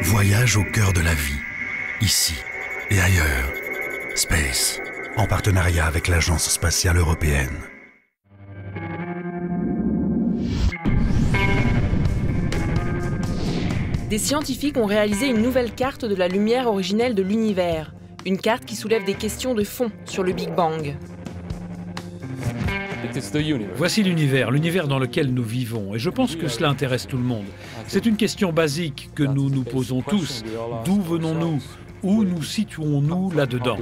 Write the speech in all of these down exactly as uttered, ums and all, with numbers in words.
Voyage au cœur de la vie, ici et ailleurs. Space, en partenariat avec l'Agence spatiale européenne. Des scientifiques ont réalisé une nouvelle carte de la lumière originelle de l'univers. Une carte qui soulève des questions de fond sur le Big Bang. Voici l'univers, l'univers dans lequel nous vivons. Et je pense que cela intéresse tout le monde. C'est une question basique que nous nous posons tous. D'où venons-nous? Où nous situons-nous là-dedans?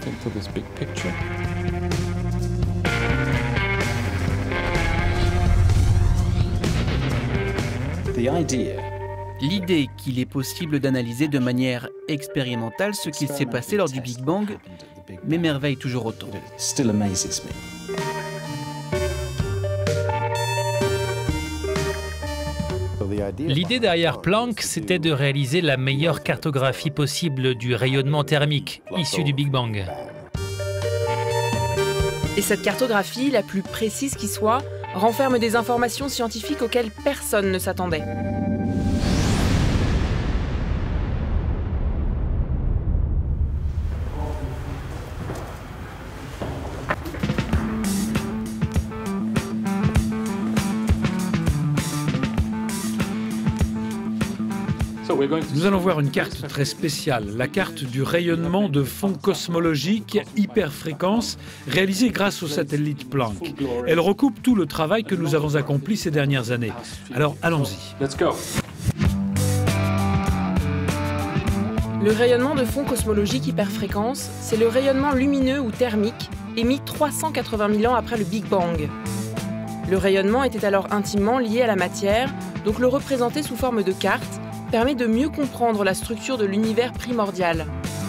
L'idée qu'il est possible d'analyser de manière expérimentale ce qu'il s'est passé lors du Big Bang m'émerveille toujours autant. L'idée derrière Planck, c'était de réaliser la meilleure cartographie possible du rayonnement thermique issu du Big Bang. Et cette cartographie, la plus précise qui soit, renferme des informations scientifiques auxquelles personne ne s'attendait. Nous allons voir une carte très spéciale, la carte du rayonnement de fond cosmologique hyperfréquence réalisée grâce au satellite Planck. Elle recoupe tout le travail que nous avons accompli ces dernières années. Alors allons-y. Le rayonnement de fond cosmologique hyperfréquence, c'est le rayonnement lumineux ou thermique émis trois cent quatre-vingt mille ans après le Big Bang. Le rayonnement était alors intimement lié à la matière, donc le représenter sous forme de carte permet de mieux comprendre la structure de l'univers primordial.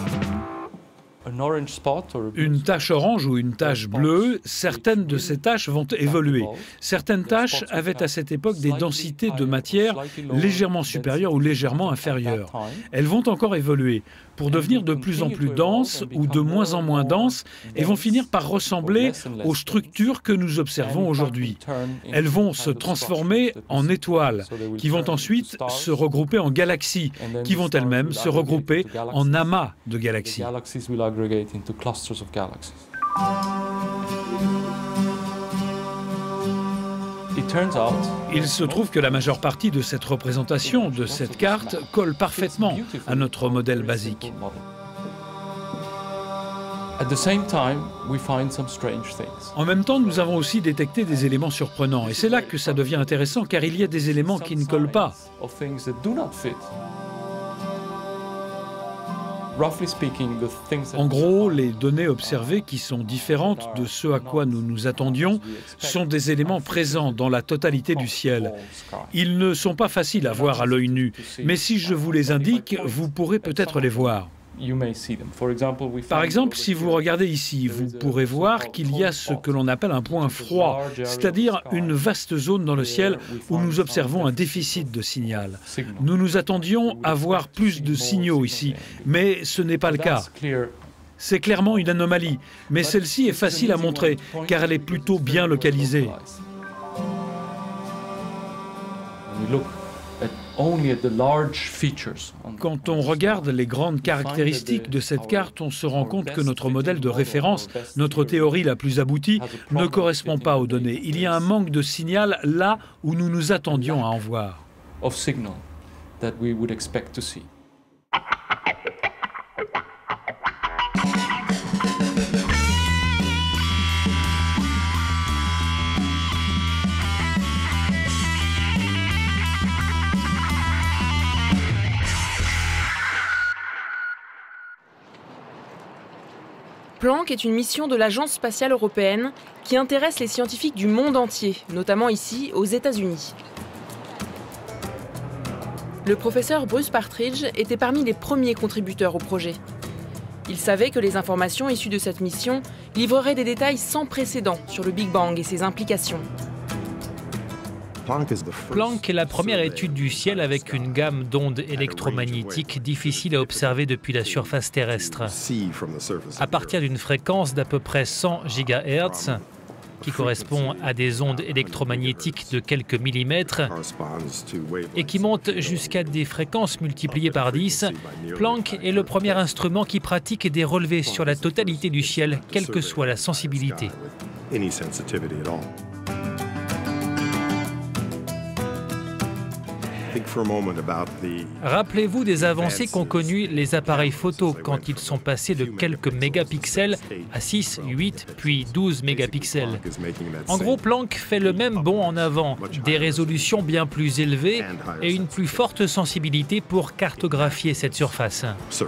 Une tache orange ou une tache bleue, certaines de ces taches vont évoluer. Certaines taches avaient à cette époque des densités de matière légèrement supérieures ou légèrement inférieures. Elles vont encore évoluer pour devenir de plus en plus denses ou de moins en moins denses et vont finir par ressembler aux structures que nous observons aujourd'hui. Elles vont se transformer en étoiles, qui vont ensuite se regrouper en galaxies, qui vont elles-mêmes se regrouper en amas de galaxies. Il se trouve que la majeure partie de cette représentation, de cette carte, colle parfaitement à notre modèle basique. En même temps, nous avons aussi détecté des éléments surprenants. Et c'est là que ça devient intéressant, car il y a des éléments qui ne collent pas. En gros, les données observées, qui sont différentes de ce à quoi nous nous attendions, sont des éléments présents dans la totalité du ciel. Ils ne sont pas faciles à voir à l'œil nu, mais si je vous les indique, vous pourrez peut-être les voir. Par exemple, si vous regardez ici, vous pourrez voir qu'il y a ce que l'on appelle un point froid, c'est-à-dire une vaste zone dans le ciel où nous observons un déficit de signal. Nous nous attendions à voir plus de signaux ici, mais ce n'est pas le cas. C'est clairement une anomalie, mais celle-ci est facile à montrer, car elle est plutôt bien localisée. Quand on regarde les grandes caractéristiques de cette carte, on se rend compte que notre modèle de référence, notre théorie la plus aboutie, ne correspond pas aux données. Il y a un manque de signal là où nous nous attendions à en voir. Planck est une mission de l'Agence spatiale européenne qui intéresse les scientifiques du monde entier, notamment ici, aux États-Unis. Le professeur Bruce Partridge était parmi les premiers contributeurs au projet. Il savait que les informations issues de cette mission livreraient des détails sans précédent sur le Big Bang et ses implications. Planck est la première étude du ciel avec une gamme d'ondes électromagnétiques difficiles à observer depuis la surface terrestre. À partir d'une fréquence d'à peu près cent gigahertz, qui correspond à des ondes électromagnétiques de quelques millimètres et qui montent jusqu'à des fréquences multipliées par dix, Planck est le premier instrument qui pratique des relevés sur la totalité du ciel, quelle que soit la sensibilité. Rappelez-vous des avancées qu'ont connues les appareils photo quand ils sont passés de quelques mégapixels à six, huit, puis douze mégapixels. En gros, Planck fait le même bond en avant, des résolutions bien plus élevées et une plus forte sensibilité pour cartographier cette surface.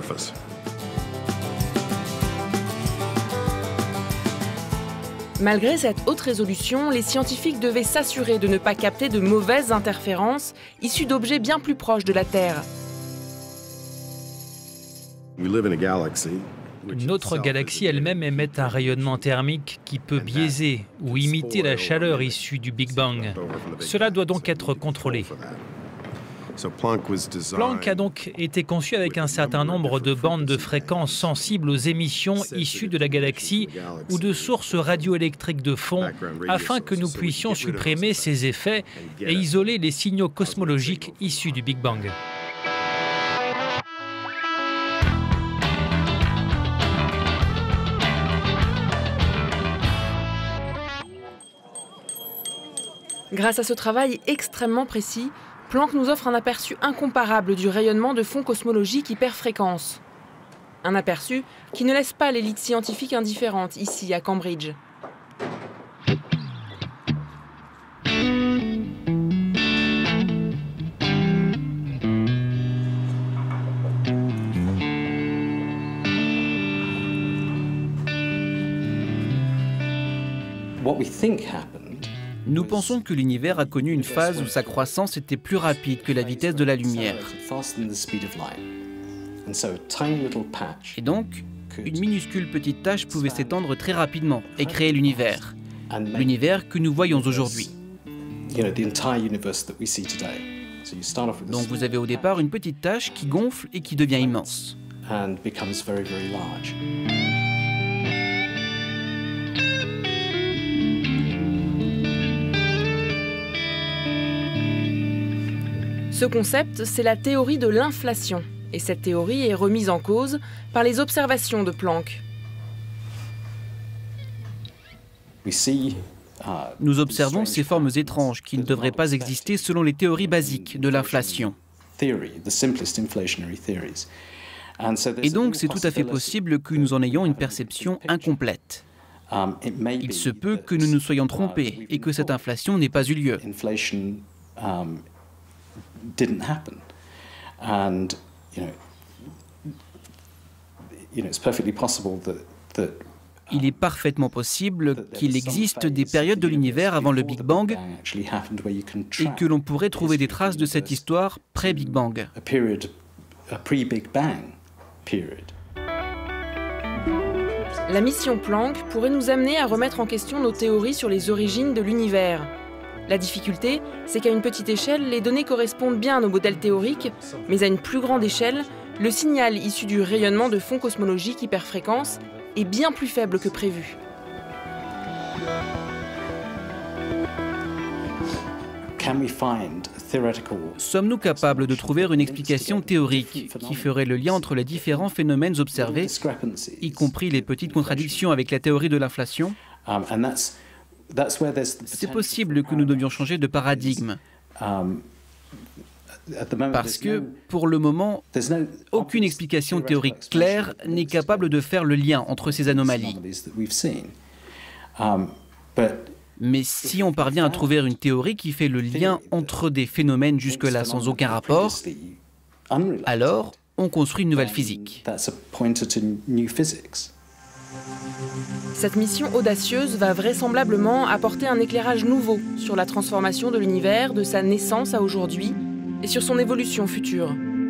Malgré cette haute résolution, les scientifiques devaient s'assurer de ne pas capter de mauvaises interférences issues d'objets bien plus proches de la Terre. Notre galaxie elle-même émet un rayonnement thermique qui peut biaiser ou imiter la chaleur issue du Big Bang. Cela doit donc être contrôlé. Planck a donc été conçu avec un certain nombre de bandes de fréquences sensibles aux émissions issues de la galaxie ou de sources radioélectriques de fond, afin que nous puissions supprimer ces effets et isoler les signaux cosmologiques issus du Big Bang. Grâce à ce travail extrêmement précis, Planck nous offre un aperçu incomparable du rayonnement de fonds cosmologiques hyperfréquences. Un aperçu qui ne laisse pas l'élite scientifique indifférente ici à Cambridge. What we think happened Nous pensons que l'univers a connu une phase où sa croissance était plus rapide que la vitesse de la lumière. Et donc, une minuscule petite tache pouvait s'étendre très rapidement et créer l'univers. L'univers que nous voyons aujourd'hui. Donc vous avez au départ une petite tache qui gonfle et qui devient immense. Ce concept, c'est la théorie de l'inflation. Et cette théorie est remise en cause par les observations de Planck. Nous observons ces formes étranges qui ne devraient pas exister selon les théories basiques de l'inflation. Et donc, c'est tout à fait possible que nous en ayons une perception incomplète. Il se peut que nous nous soyons trompés et que cette inflation n'ait pas eu lieu. Didn't happen, and you know, you know, it's perfectly possible that that. Il est parfaitement possible qu'il existe des périodes de l'univers avant le Big Bang et que l'on pourrait trouver des traces de cette histoire pré-Big Bang. La mission Planck pourrait nous amener à remettre en question nos théories sur les origines de l'univers. La difficulté, c'est qu'à une petite échelle, les données correspondent bien au modèle théorique, mais à une plus grande échelle, le signal issu du rayonnement de fonds cosmologiques hyperfréquences est bien plus faible que prévu. Sommes-nous capables de trouver une explication théorique qui ferait le lien entre les différents phénomènes observés, y compris les petites contradictions avec la théorie de l'inflation ? C'est possible que nous devions changer de paradigme. Parce que, pour le moment, aucune explication théorique claire n'est capable de faire le lien entre ces anomalies. Mais si on parvient à trouver une théorie qui fait le lien entre des phénomènes jusque-là sans aucun rapport, alors on construit une nouvelle physique. Cette mission audacieuse va vraisemblablement apporter un éclairage nouveau sur la transformation de l'univers de sa naissance à aujourd'hui et sur son évolution future.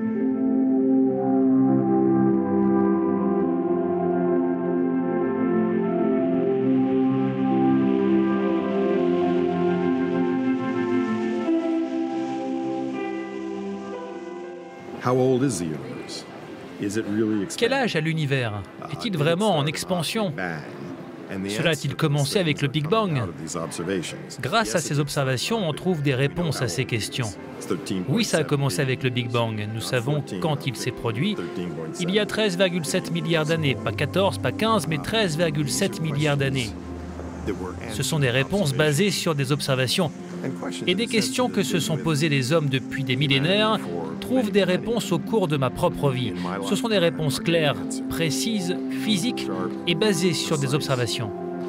How old is the universe? Is it really expanding? Quel âge a l'univers? Est-il vraiment en expansion? Cela a-t-il commencé avec le Big Bang? Grâce à ces observations, on trouve des réponses à ces questions. Oui, ça a commencé avec le Big Bang. Nous savons quand il s'est produit. Il y a treize virgule sept milliards d'années. Pas quatorze, pas quinze, mais treize virgule sept milliards d'années. Ce sont des réponses basées sur des observations. Et des questions que se sont posées les hommes depuis des millénaires trouvent des réponses au cours de ma propre vie. Ce sont des réponses claires, précises, physiques et basées sur des observations.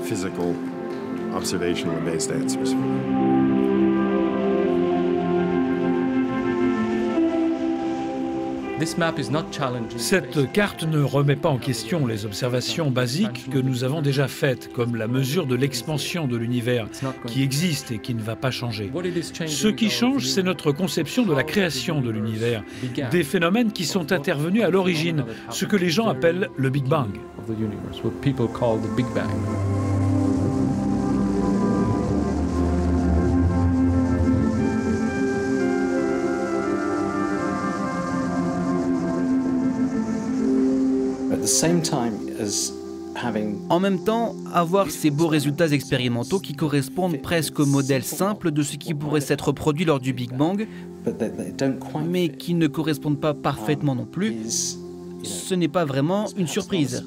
Cette carte ne remet pas en question les observations basiques que nous avons déjà faites, comme la mesure de l'expansion de l'univers, qui existe et qui ne va pas changer. Ce qui change, c'est notre conception de la création de l'univers, des phénomènes qui sont intervenus à l'origine, ce que les gens appellent le Big Bang. En même temps, avoir ces beaux résultats expérimentaux qui correspondent presque au modèle simple de ce qui pourrait s'être produit lors du Big Bang, mais qui ne correspondent pas parfaitement non plus, ce n'est pas vraiment une surprise.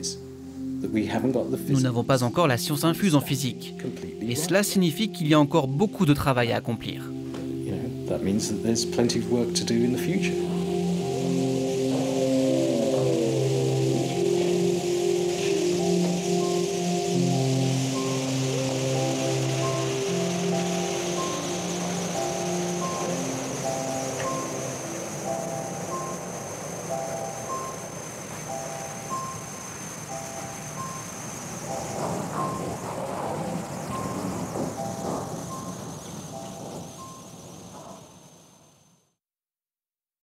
Nous n'avons pas encore la science infuse en physique, et cela signifie qu'il y a encore beaucoup de travail à accomplir. That means that there's plenty of work to do in the future.